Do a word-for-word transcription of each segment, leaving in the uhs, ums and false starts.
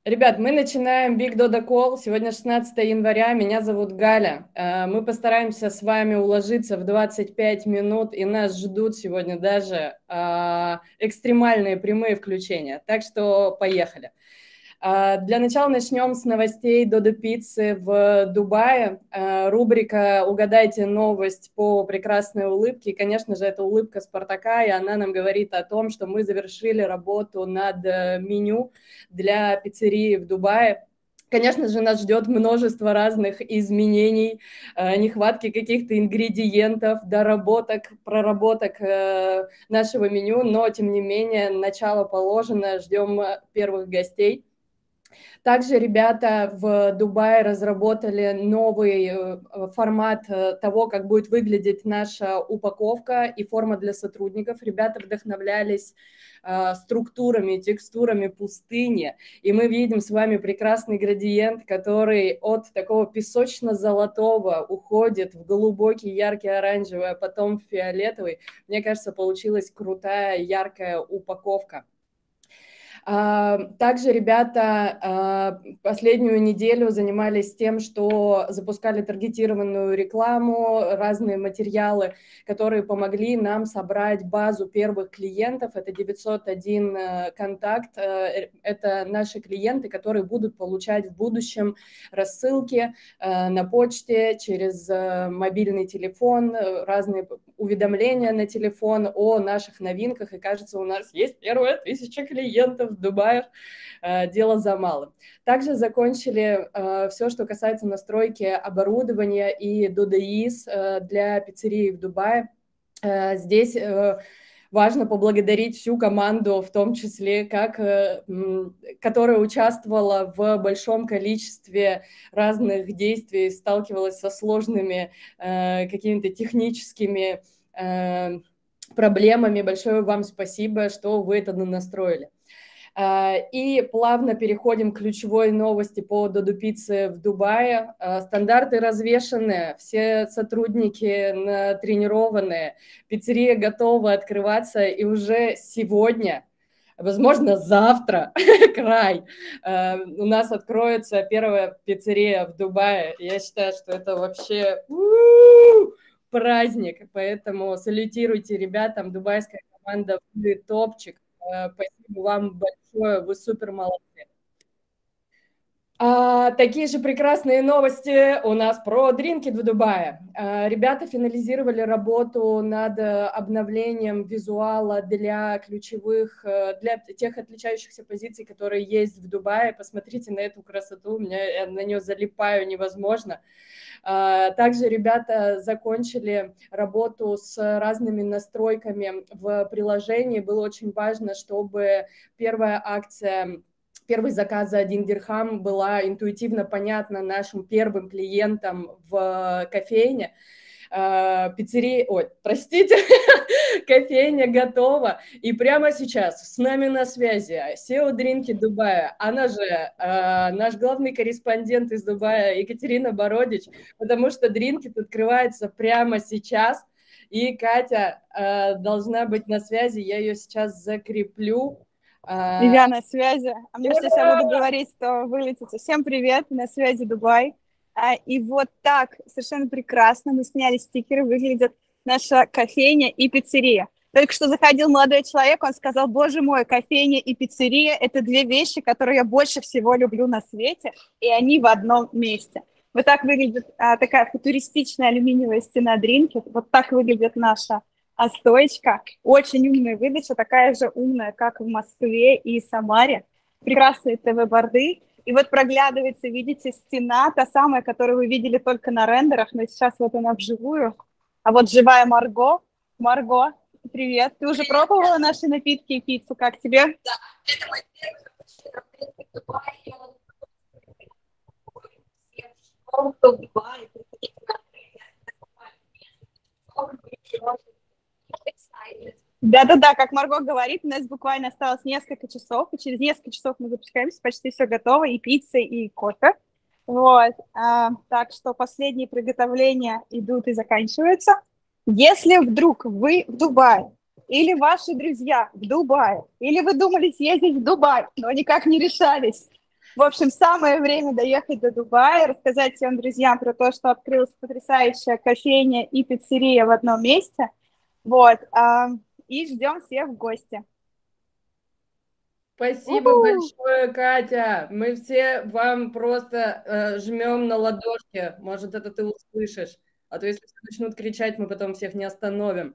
Ребят, мы начинаем Big Dodo Call. Сегодня шестнадцатое января. Меня зовут Галя. Мы постараемся с вами уложиться в двадцать пять минут, и нас ждут сегодня даже экстремальные прямые включения. Так что поехали. Для начала начнем с новостей Додо Пиццы в Дубае. Рубрика «Угадайте новость по прекрасной улыбке». И, конечно же, это улыбка Спартака, и она нам говорит о том, что мы завершили работу над меню для пиццерии в Дубае. Конечно же, нас ждет множество разных изменений, нехватки каких-то ингредиентов, доработок, проработок нашего меню, но, тем не менее, начало положено, ждем первых гостей. Также ребята в Дубае разработали новый формат того, как будет выглядеть наша упаковка и форма для сотрудников. Ребята вдохновлялись структурами, текстурами пустыни, и мы видим с вами прекрасный градиент, который от такого песочно-золотого уходит в глубокий, яркий оранжевый, а потом в фиолетовый. Мне кажется, получилась крутая, яркая упаковка. Также ребята последнюю неделю занимались тем, что запускали таргетированную рекламу, разные материалы, которые помогли нам собрать базу первых клиентов. Это девятьсот один контакт. Это наши клиенты, которые будут получать в будущем рассылки на почте, через мобильный телефон, разные уведомления на телефон о наших новинках. И кажется, у нас есть первая тысяча клиентов в Дубае. Дело за малым. Также закончили все, что касается настройки оборудования и ДОДОИС для пиццерии в Дубае. Здесь важно поблагодарить всю команду, в том числе, как, которая участвовала в большом количестве разных действий, сталкивалась со сложными какими-то техническими проблемами. Большое вам спасибо, что вы это настроили. И плавно переходим к ключевой новости по Додо Пицце в Дубае. Стандарты развешаны, все сотрудники натренированы, пиццерия готова открываться, и уже сегодня, возможно, завтра, край, у нас откроется первая пиццерия в Дубае. Я считаю, что это вообще праздник, поэтому салютируйте ребятам, дубайская команда, вы топчик. Спасибо вам большое, вы супер молодцы. А, такие же прекрасные новости у нас про дринки в Дубае. А, ребята финализировали работу над обновлением визуала для ключевых, для тех отличающихся позиций, которые есть в Дубае. Посмотрите на эту красоту, у меня, я на нее залипаю невозможно. Также ребята закончили работу с разными настройками в приложении. Было очень важно, чтобы первая акция, первый заказ за один дирхам была интуитивно понятна нашим первым клиентам в кофейне. Пиццерия, ой, простите, кофейня готова. И прямо сейчас с нами на связи сео Дринки Дубая, она же э, наш главный корреспондент из Дубая Екатерина Бородич, потому что Дринки открывается прямо сейчас, и Катя э, должна быть на связи, я ее сейчас закреплю. Я на связи. А мне сейчас я буду говорить, что вылетите. Всем привет, на связи Дубай. И вот так, совершенно прекрасно, мы сняли стикеры, выглядит наша кофейня и пиццерия. Только что заходил молодой человек, он сказал: боже мой, кофейня и пиццерия – это две вещи, которые я больше всего люблю на свете, и они в одном месте. Вот так выглядит а, такая футуристичная алюминиевая стена Дринки, вот так выглядит наша а, стоечка. Очень умная выдача, такая же умная, как в Москве и Самаре. Прекрасные ТВ-борды. И вот проглядывается, видите, стена, та самая, которую вы видели только на рендерах, но сейчас вот она вживую. А вот живая Марго. Марго, привет. Ты уже пробовала наши напитки и пиццу? Как тебе? Да, это мой первый Дубай. Да-да-да, как Марго говорит, у нас буквально осталось несколько часов, и через несколько часов мы запускаемся, почти все готово, и пицца, и кофе. Вот, а, так что последние приготовления идут и заканчиваются. Если вдруг вы в Дубае, или ваши друзья в Дубае, или вы думали съездить в Дубай, но никак не решались, В общем, самое время доехать до Дубая, рассказать всем друзьям про то, что открылась потрясающая кофейня и пиццерия в одном месте. Вот. а, И ждем всех в гости. Спасибо У-ху! большое, Катя. Мы все вам просто э, жмем на ладошки. Может, это ты услышишь. А то если все начнут кричать, мы потом всех не остановим.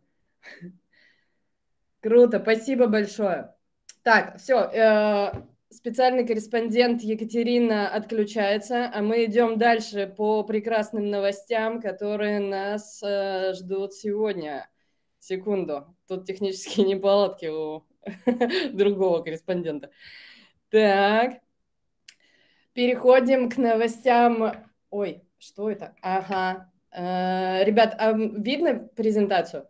Круто, спасибо большое. Так, все. Специальный корреспондент Екатерина отключается, а мы идем дальше по прекрасным новостям, которые нас э, ждут сегодня. Секунду. Тут технические неполадки у другого корреспондента. Так, переходим к новостям. Ой, что это? Ага. Э, ребят, а видно презентацию?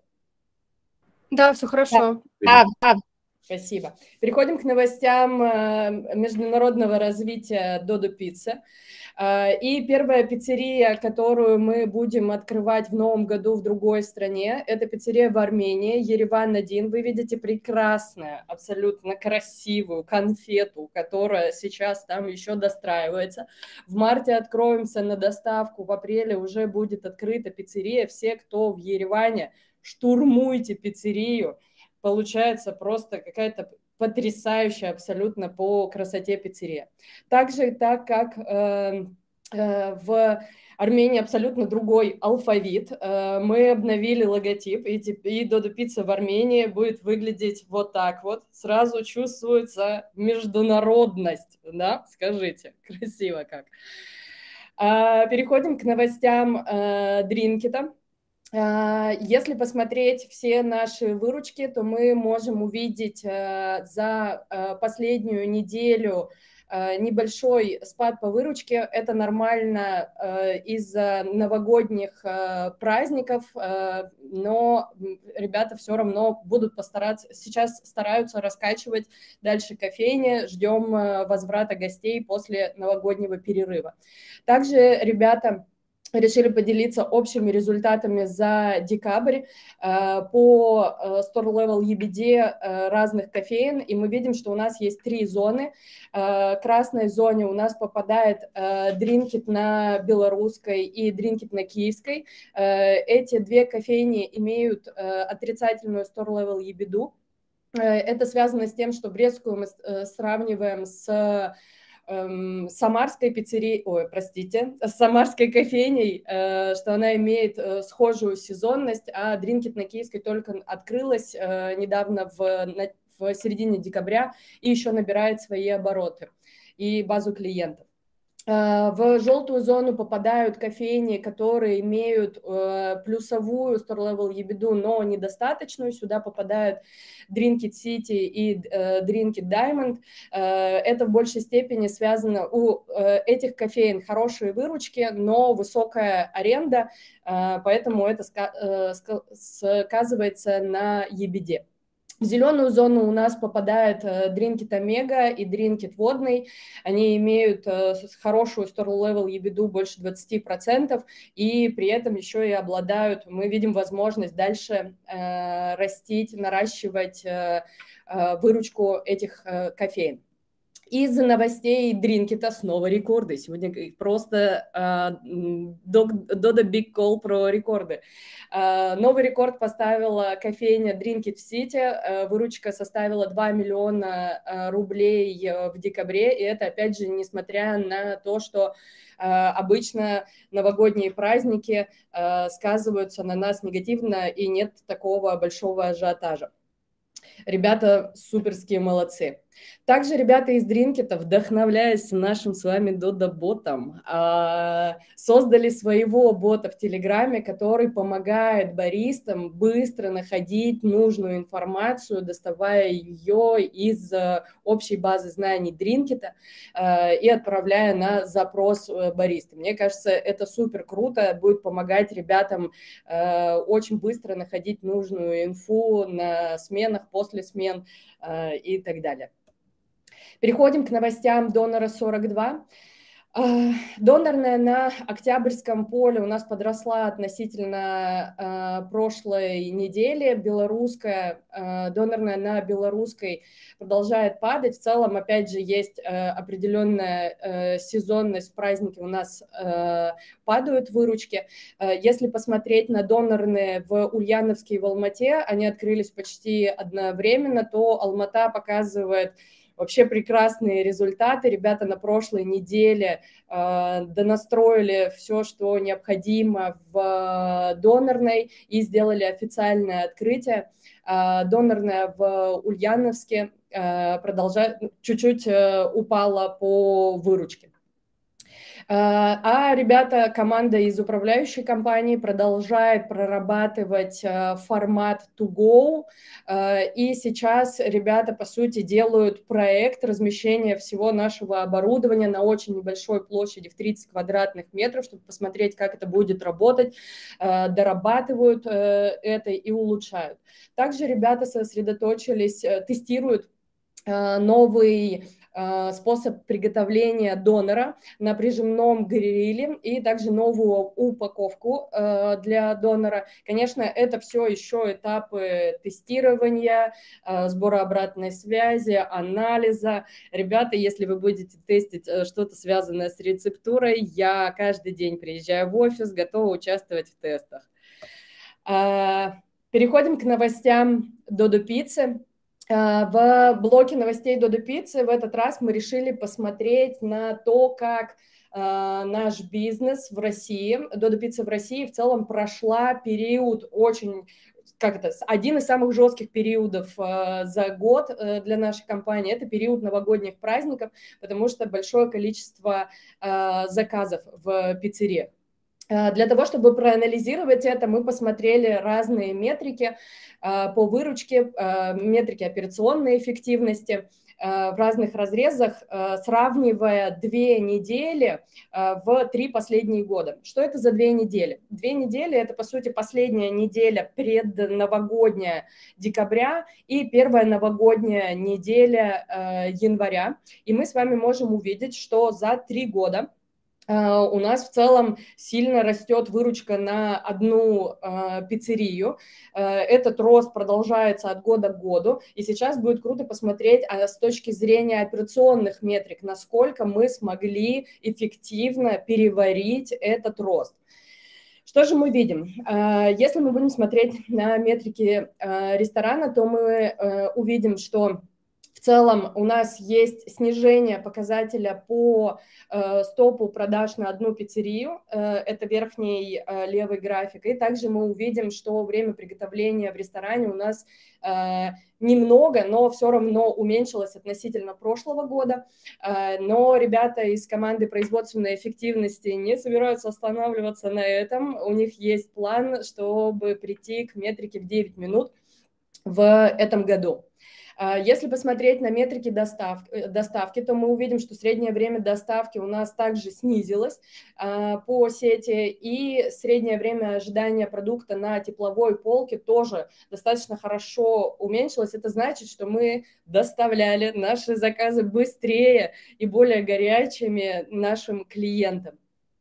Да, все хорошо. Да, да. Спасибо. Переходим к новостям э, международного развития Додо Пиццы. Э, и первая пиццерия, которую мы будем открывать в новом году в другой стране, это пиццерия в Армении, Ереван один. Вы видите прекрасную, абсолютно красивую конфету, которая сейчас там еще достраивается. В марте откроемся на доставку, в апреле уже будет открыта пиццерия. Все, кто в Ереване, штурмуйте пиццерию. Получается просто какая-то потрясающая абсолютно по красоте пиццерия. Также, так как э, э, в Армении абсолютно другой алфавит, э, мы обновили логотип, и, и Додо Пицца в Армении будет выглядеть вот так вот. Сразу чувствуется международность, да? Скажите, красиво как. Э, переходим к новостям э, Дринкита. Если посмотреть все наши выручки, то мы можем увидеть за последнюю неделю небольшой спад по выручке. Это нормально из-за новогодних праздников, но ребята все равно будут постараться, сейчас стараются раскачивать дальше кофейни. Ждем возврата гостей после новогоднего перерыва. Также ребята решили поделиться общими результатами за декабрь по Store Level и би ди разных кофеин, и мы видим, что у нас есть три зоны. В красной зоне у нас попадает Дринкит на белорусской и Дринкит на киевской. Эти две кофейни имеют отрицательную Store Level и би ди. Это связано с тем, что Брестскую мы сравниваем с самарской пиццерией, ой, простите, с самарской кофейней, что она имеет схожую сезонность, а Дринкит на киевской только открылась недавно в, в середине декабря и еще набирает свои обороты и базу клиентов. В желтую зону попадают кофейни, которые имеют э, плюсовую Store Level и би ди, но недостаточную. Сюда попадают Drinkit City и э, Drinkit Diamond. Э, это в большей степени связано... У э, этих кофеин хорошие выручки, но высокая аренда, э, поэтому это ска э, сказывается на и би ди. В зеленую зону у нас попадает Дринкит Омега и Дринкит Водный. Они имеют хорошую Store Level и би ди больше двадцати процентов, и при этом еще и обладают, мы видим возможность дальше э, растить, наращивать э, выручку этих э, кофеин. Из новостей Дринкита снова рекорды. Сегодня просто Додо Биг Колл про рекорды. Uh, новый рекорд поставила кофейня Drinkit City. Uh, выручка составила два миллиона uh, рублей в декабре. И это, опять же, несмотря на то, что uh, обычно новогодние праздники uh, сказываются на нас негативно и нет такого большого ажиотажа. Ребята суперские молодцы. Также ребята из Дринкита, вдохновляясь нашим с вами Додо-ботом, создали своего бота в Телеграме, который помогает баристам быстро находить нужную информацию, доставая ее из общей базы знаний Дринкита и отправляя на запрос бариста. Мне кажется, это супер круто, будет помогать ребятам очень быстро находить нужную инфу на сменах, после смен и так далее. Переходим к новостям Донора сорок два. Донорная на Октябрьском поле у нас подросла относительно э, прошлой недели. Белорусская, э, донорная на белорусской продолжает падать. В целом, опять же, есть э, определенная э, сезонность. В праздники у нас э, падают выручки. Э, если посмотреть на донорные в Ульяновске и в Алмате, они открылись почти одновременно, то Алмата показывает вообще прекрасные результаты. Ребята на прошлой неделе э, донастроили все, что необходимо в донорной и сделали официальное открытие. Э, донорная в Ульяновске э, продолжает, чуть-чуть э, упала по выручке. А ребята, команда из управляющей компании продолжает прорабатывать формат to go, и сейчас ребята, по сути, делают проект размещения всего нашего оборудования на очень небольшой площади в тридцать квадратных метров, чтобы посмотреть, как это будет работать, дорабатывают это и улучшают. Также ребята сосредоточились, тестируют новый способ приготовления донора на прижимном гриле и также новую упаковку для донора. Конечно, это все еще этапы тестирования, сбора обратной связи, анализа. Ребята, если вы будете тестить что-то связанное с рецептурой, я каждый день приезжаю в офис, готова участвовать в тестах. Переходим к новостям Додо Пиццы. В блоке новостей Додо Пиццы в этот раз мы решили посмотреть на то, как наш бизнес в России, Додо Пицца в России в целом прошла период очень, как это, один из самых жестких периодов за год для нашей компании. Это период новогодних праздников, потому что большое количество заказов в пиццериях. Для того, чтобы проанализировать это, мы посмотрели разные метрики по выручке, метрики операционной эффективности в разных разрезах, сравнивая две недели в три последние года. Что это за две недели? Две недели – это, по сути, последняя неделя предновогодняя декабря и первая новогодняя неделя января. И мы с вами можем увидеть, что за три года у нас в целом сильно растет выручка на одну э, пиццерию. Э, этот рост продолжается от года к году. И сейчас будет круто посмотреть а с точки зрения операционных метрик, насколько мы смогли эффективно переварить этот рост. Что же мы видим? Если мы будем смотреть на метрики ресторана, то мы увидим, что в целом у нас есть снижение показателя по э, стопу продаж на одну пиццерию, э, это верхний э, левый график, и также мы увидим, что время приготовления в ресторане у нас э, немного, но все равно уменьшилось относительно прошлого года, э, но ребята из команды производственной эффективности не собираются останавливаться на этом, у них есть план, чтобы прийти к метрике в девять минут в этом году. Если посмотреть на метрики доставки, доставки, то мы увидим, что среднее время доставки у нас также снизилось по сети, и среднее время ожидания продукта на тепловой полке тоже достаточно хорошо уменьшилось. Это значит, что мы доставляли наши заказы быстрее и более горячими нашим клиентам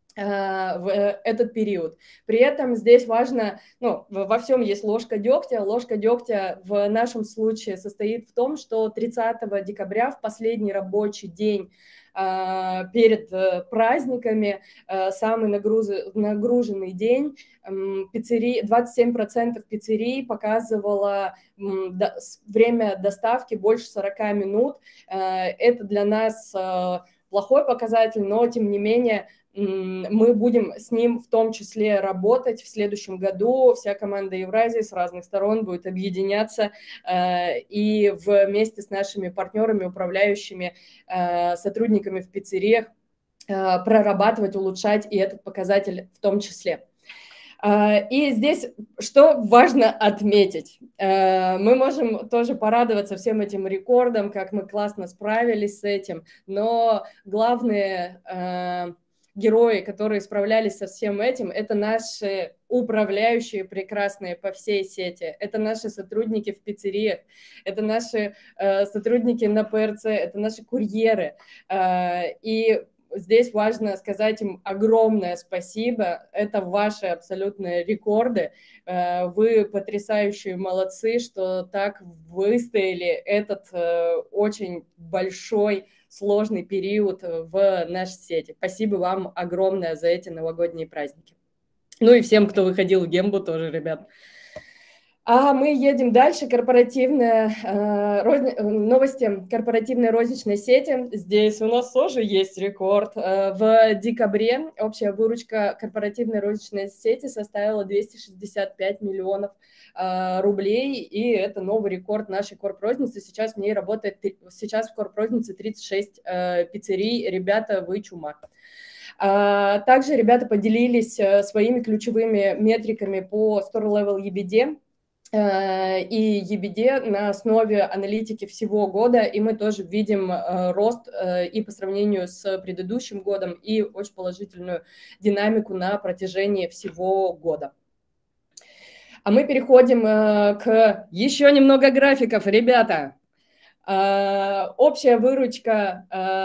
в этот период. При этом здесь важно, ну, во всем есть ложка дегтя. Ложка дегтя в нашем случае состоит в том, что тридцатого декабря, в последний рабочий день перед праздниками, самый нагруженный день, пиццерии, двадцать семь процентов пиццерий показывало время доставки больше сорока минут. Это для нас плохой показатель, но тем не менее мы будем с ним в том числе работать в следующем году. Вся команда Евразии с разных сторон будет объединяться э, и вместе с нашими партнерами, управляющими, э, сотрудниками в пиццериях э, прорабатывать, улучшать и этот показатель в том числе. И здесь что важно отметить, мы можем тоже порадоваться всем этим рекордам, как мы классно справились с этим, но главные герои, которые справлялись со всем этим, это наши управляющие прекрасные по всей сети, это наши сотрудники в пиццериях, это наши сотрудники на ПРЦ, это наши курьеры, и здесь важно сказать им огромное спасибо. Это ваши абсолютные рекорды. Вы потрясающие молодцы, что так выстояли этот очень большой, сложный период в нашей сети. Спасибо вам огромное за эти новогодние праздники. Ну и всем, кто выходил в Гембу тоже, ребят. А мы едем дальше. Корпоративные э, розни... новости корпоративной розничной сети. Здесь у нас тоже есть рекорд. Э, в декабре общая выручка корпоративной розничной сети составила двести шестьдесят пять миллионов э, рублей, и это новый рекорд нашей корпрозницы. Сейчас в ней работает, сейчас в корпрознице тридцать шесть э, пиццерий. Ребята, вы чума. Также ребята поделились своими ключевыми метриками по Store Level и би ди и и би ди на основе аналитики всего года, и мы тоже видим рост и по сравнению с предыдущим годом, и очень положительную динамику на протяжении всего года. А мы переходим к еще немного графиков, ребята. Общая выручка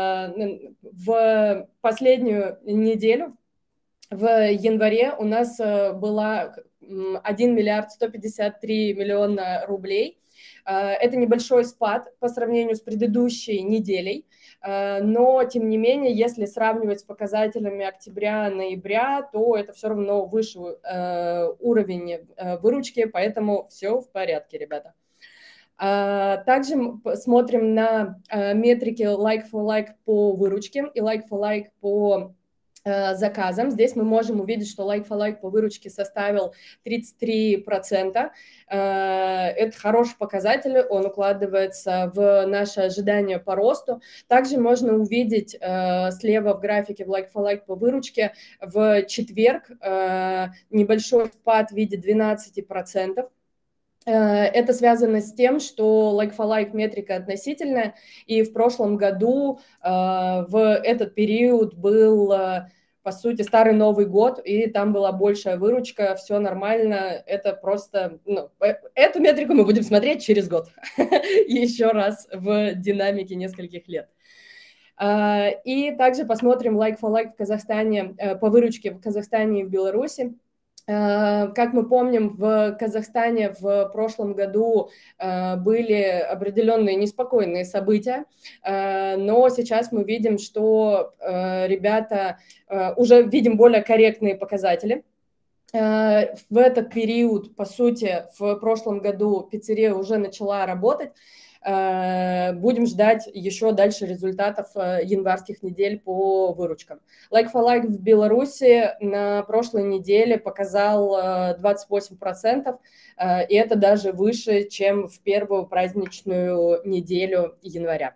в последнюю неделю, в январе, у нас была один миллиард сто пятьдесят три миллиона рублей. Это небольшой спад по сравнению с предыдущей неделей, но, тем не менее, если сравнивать с показателями октября-ноября, то это все равно выше уровень выручки, поэтому все в порядке, ребята. Также смотрим на метрики like-for-like по выручке и like-for-like по заказам. Здесь мы можем увидеть, что like-for-like по выручке составил тридцать три процента. Это хороший показатель, он укладывается в наши ожидания по росту. Также можно увидеть слева в графике в like-for-like по выручке в четверг небольшой спад в виде двенадцати процентов. Это связано с тем, что like-for-like метрика относительная, и в прошлом году э, в этот период был, э, по сути, Старый Новый год, и там была большая выручка, все нормально, это просто... Ну, эту метрику мы будем смотреть через год, еще раз в динамике нескольких лет. И также посмотрим like-for-like в Казахстане, по выручке в Казахстане и в Беларуси. Как мы помним, в Казахстане в прошлом году были определенные неспокойные события, но сейчас мы видим, что ребята уже видим более корректные показатели. В этот период, по сути, в прошлом году пиццерия уже начала работать. Будем ждать еще дальше результатов январских недель по выручкам. Like-for-like в Беларуси на прошлой неделе показал двадцать восемь процентов, и это даже выше, чем в первую праздничную неделю января.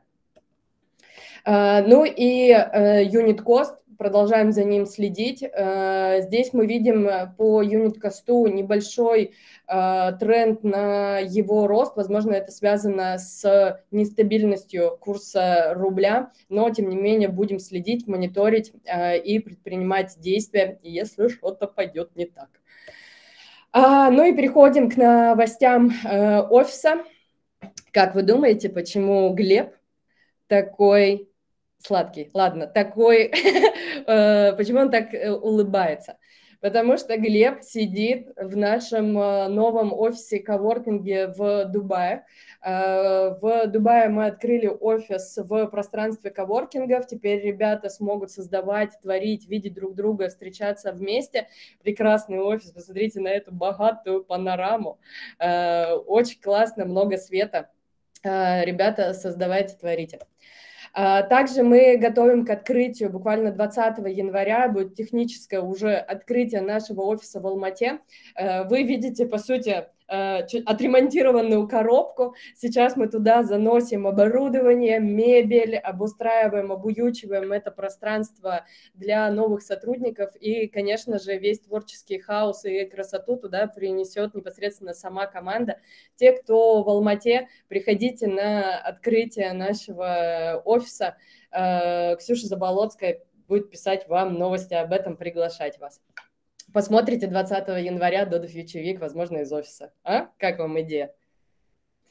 Ну и unit cost, продолжаем за ним следить. Здесь мы видим по юнит-косту небольшой тренд на его рост. Возможно, это связано с нестабильностью курса рубля, но, тем не менее, будем следить, мониторить и предпринимать действия, если что-то пойдет не так. Ну и переходим к новостям офиса. Как вы думаете, почему Глеб такой... Сладкий, ладно, такой, почему он так улыбается? Потому что Глеб сидит в нашем новом офисе коворкинге в Дубае. В Дубае мы открыли офис в пространстве коворкингов. Теперь ребята смогут создавать, творить, видеть друг друга, встречаться вместе. Прекрасный офис, посмотрите на эту богатую панораму. Очень классно, много света. Ребята, создавайте, творите. Также мы готовим к открытию, буквально двадцатого января будет техническое уже открытие нашего офиса в Алмате. Вы видите, по сути, отремонтированную коробку. Сейчас мы туда заносим оборудование, мебель, обустраиваем, обуючиваем это пространство для новых сотрудников. И, конечно же, весь творческий хаос и красоту туда принесет непосредственно сама команда. Те, кто в Алмате, приходите на открытие нашего офиса. Ксюша Заболоцкая будет писать вам новости об этом, приглашать вас. Посмотрите двадцатого января Dodo Future Week, возможно, из офиса. А? Как вам идея?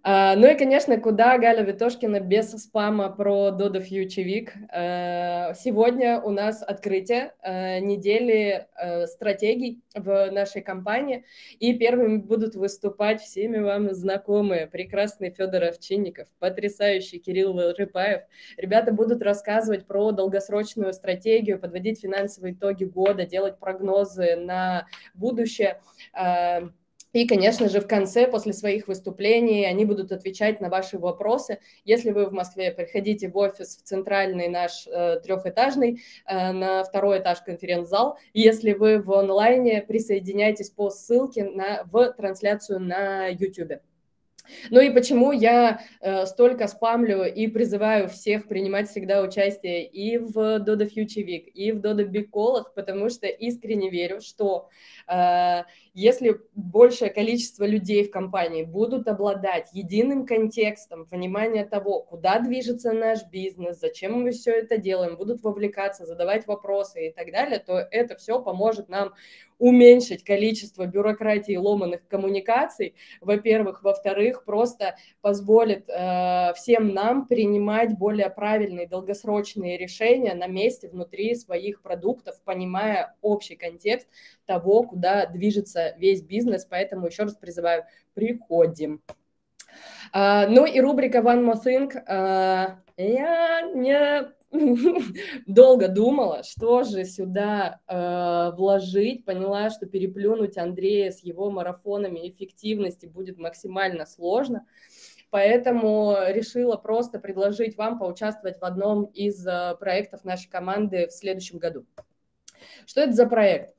А, ну и, конечно, куда Галя Витошкина без спама про Dodo Future Week. А, сегодня у нас открытие а, недели а, стратегий в нашей компании, и первыми будут выступать всеми вам знакомые прекрасный Федор Овчинников, потрясающий Кирилл Рыпаев. Ребята будут рассказывать про долгосрочную стратегию, подводить финансовые итоги года, делать прогнозы на будущее. А, И, конечно же, в конце, после своих выступлений, они будут отвечать на ваши вопросы. Если вы в Москве, приходите в офис, в центральный наш э, трехэтажный, э, на второй этаж конференц-зал. Если вы в онлайне, присоединяйтесь по ссылке на, в трансляцию на YouTube. Ну и почему я э, столько спамлю и призываю всех принимать всегда участие и в Dodo Future Week, и в Dodo Big Call, потому что искренне верю, что э, если большее количество людей в компании будут обладать единым контекстом, понимания того, куда движется наш бизнес, зачем мы все это делаем, будут вовлекаться, задавать вопросы и так далее, то это все поможет нам уменьшить количество бюрократии и ломаных коммуникаций, во-первых. Во-вторых, просто позволит э, всем нам принимать более правильные долгосрочные решения на месте внутри своих продуктов, понимая общий контекст того, куда движется весь бизнес. Поэтому еще раз призываю, приходим. Uh, ну и рубрика One More Thing. Uh, я не долго думала, что же сюда uh, вложить. Поняла, что переплюнуть Андрея с его марафонами эффективности будет максимально сложно. Поэтому решила просто предложить вам поучаствовать в одном из uh, проектов нашей команды в следующем году. Что это за проект?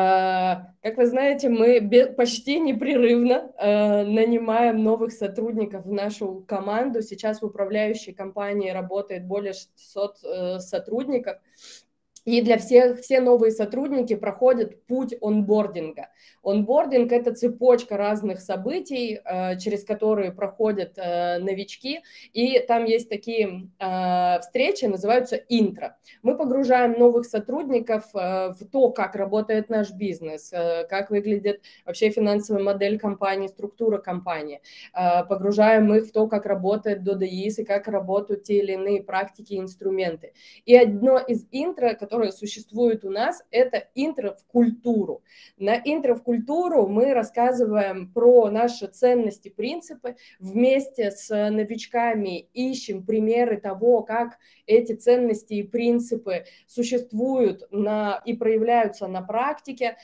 Как вы знаете, мы почти непрерывно нанимаем новых сотрудников в нашу команду. Сейчас в управляющей компании работает более шестисот сотрудников. И для всех все новые сотрудники проходят путь онбординга. Онбординг – это цепочка разных событий, через которые проходят новички. И там есть такие встречи, называются интро. Мы погружаем новых сотрудников в то, как работает наш бизнес, как выглядит вообще финансовая модель компании, структура компании. Погружаем их в то, как работает DodoEase и как работают те или иные практики и инструменты. И одно из интро, которое которое существует у нас, это интро в культуру. На интро в культуру мы рассказываем про наши ценности, принципы, вместе с новичками ищем примеры того, как эти ценности и принципы существуют на, и проявляются на практике,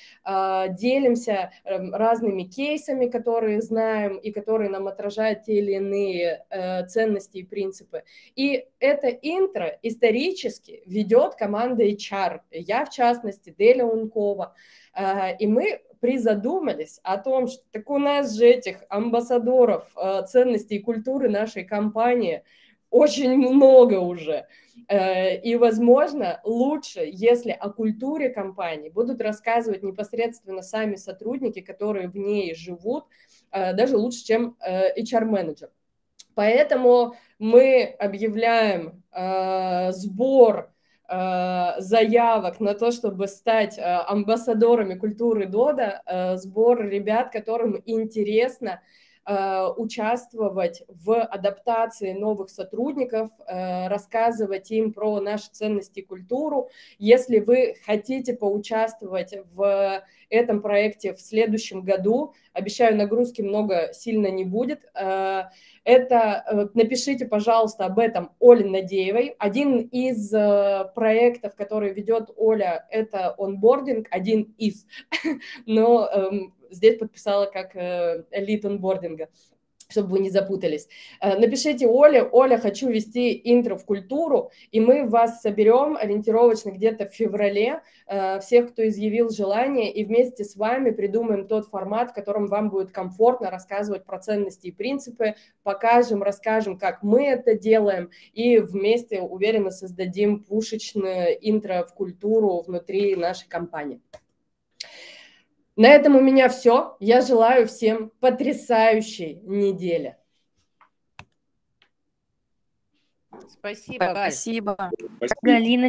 делимся разными кейсами, которые знаем и которые нам отражают те или иные ценности и принципы. И это интро исторически ведет команда эйч ар, я в частности, Деля Ункова, и мы призадумались о том, что так у нас же этих амбассадоров ценностей и культуры нашей компании очень много уже. И, возможно, лучше, если о культуре компании будут рассказывать непосредственно сами сотрудники, которые в ней живут, даже лучше, чем эйч ар-менеджер. Поэтому мы объявляем э, сбор э, заявок на то, чтобы стать э, амбассадорами культуры Dodo, э, сбор ребят, которым интересно э, участвовать в адаптации новых сотрудников, э, рассказывать им про наши ценности и культуру. Если вы хотите поучаствовать в этом проекте в следующем году, обещаю, нагрузки много сильно не будет, э, это напишите, пожалуйста, об этом Оле Надеевой. Один из э, проектов, который ведет Оля, это онбординг, один из, но э, здесь подписала как э, лид онбординга, чтобы вы не запутались. Напишите Оле: Оля, хочу вести интро в культуру, и мы вас соберем ориентировочно где-то в феврале, всех, кто изъявил желание, и вместе с вами придумаем тот формат, в котором вам будет комфортно рассказывать про ценности и принципы, покажем, расскажем, как мы это делаем, и вместе, уверенно, создадим пушечное интро в культуру внутри нашей компании. На этом у меня все. Я желаю всем потрясающей недели. Спасибо, Галь. Спасибо. Спасибо. Галина.